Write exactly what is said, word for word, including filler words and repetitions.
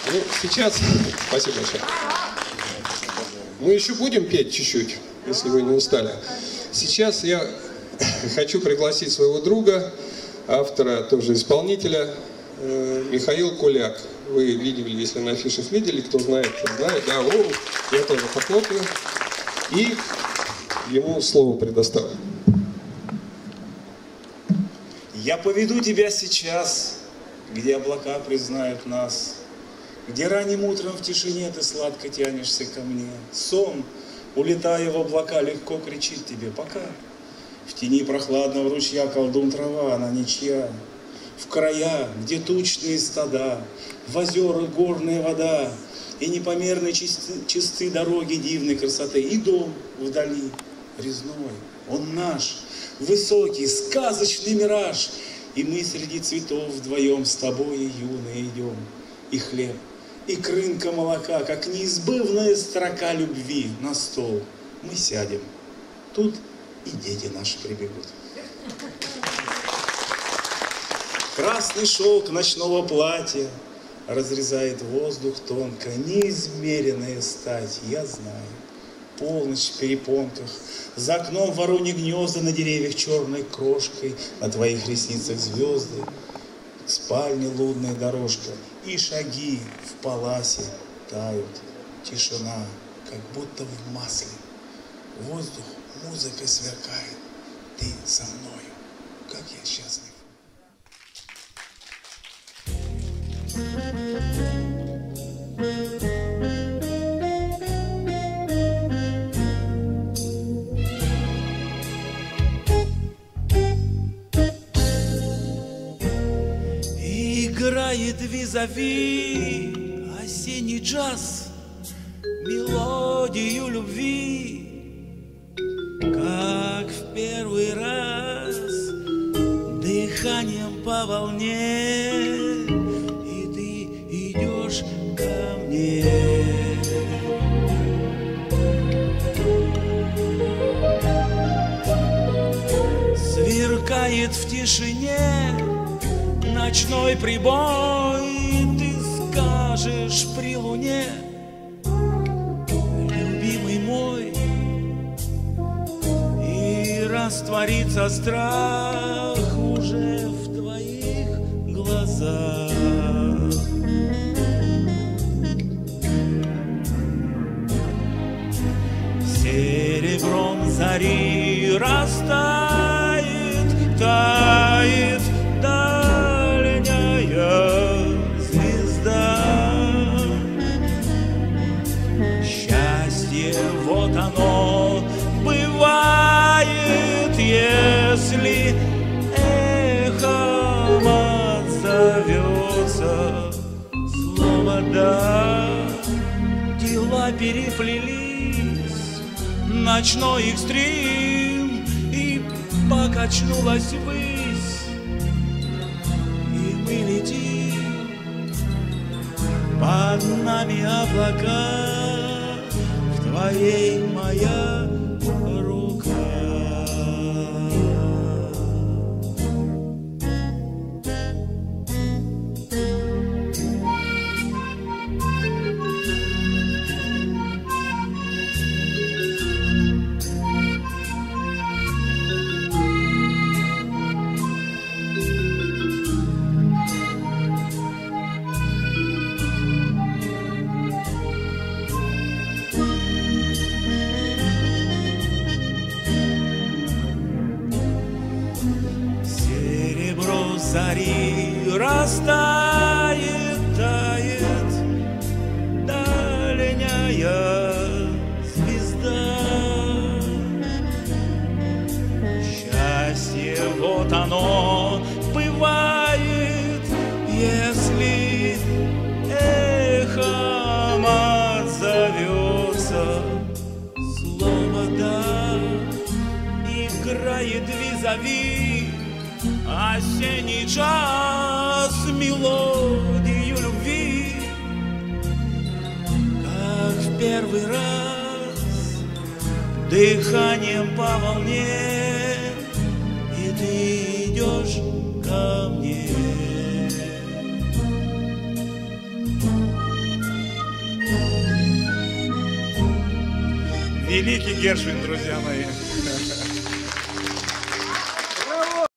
Ну, сейчас... Спасибо большое. Мы еще будем петь чуть-чуть, если вы не устали. Сейчас я хочу пригласить своего друга, автора, тоже исполнителя, Михаил Куляк. Вы видели, если на афишах видели, кто знает, кто знает. Да, о, я тоже похлопаю. И ему слово предоставлю. Я поведу тебя сейчас, где облака признают нас, где ранним утром в тишине ты сладко тянешься ко мне. Сон, улетая в облака, легко кричит тебе пока. В тени прохладного ручья колдун трава, она ничья. В края, где тучные стада, в озерах горная вода, и непомерно чисты, чисты дороги дивной красоты, и дом вдали резной, он наш, высокий, сказочный мираж, и мы среди цветов вдвоем с тобой, юные, идем, и хлеб, и крынка молока, как неизбывная строка любви на стол. Мы сядем, тут и дети наши прибегут. Красный шелк ночного платья разрезает воздух тонко, неизмеренная стать, я знаю. Полночь в перепонках, за окном вороньи гнезда, на деревьях черной крошкой, на твоих ресницах звезды, к спальне лунная дорожка, и шаги в паласе тают, тишина, как будто в масле. Воздух музыкой сверкает, ты со мною, как я счастлив. Играет визави осенний джаз, мелодию любви, как в первый раз, дыханием по волне. Ко мне. Сверкает в тишине ночной прибой, ты скажешь при луне, любимый мой, и растворится страх уже в твоих глазах. Серебром зари растает, тает дальняя звезда. Счастье, вот оно бывает, если эхом отзовется слово «да». Дела переплелись, ночной экстрим, и покачнулась ввысь, и мы летим, под нами облака, в твоей моя рука. Зари растает, тает дальняя звезда. Счастье, вот оно бывает, если эхом отзовется слово «да». Играет визави осенний час, мелодию любви, как в первый раз, дыханием по волне, и ты идешь ко мне. Великий Гершвин, друзья мои.